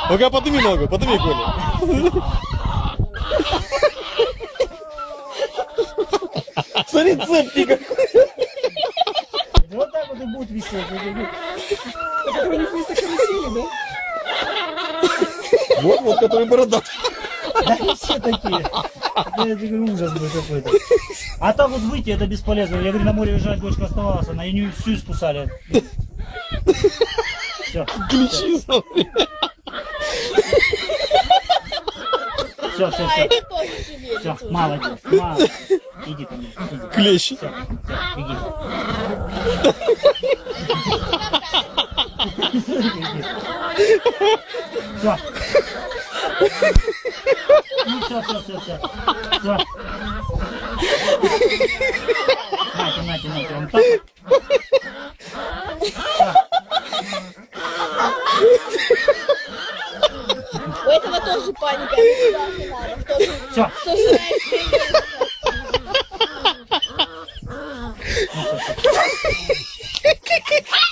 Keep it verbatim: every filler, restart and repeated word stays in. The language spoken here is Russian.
Ну-ка, подними ногу, подними, Коля. Смотри, цепки какой. Вот так вот и будет висеть. Это у них вместо карусели, да? Вот, вот, который бородатый. Да не все такие. Это, это ужас был какой-то. А так вот выйти это бесполезно. Я говорю, на море уезжать дочка оставалась, она ее всю испускали. Все. Ключи, смотри. Все, все, А все. это тоже шевелится. Все, молодец, молодец. Иди ко мне, иди. Клещи. Все, все, беги. Все. Ну все, все, все, все. Все. Нате, нате, нате, он так. У этого тоже паника. Не надо. Кто же, Все. кто же Ну, все, все.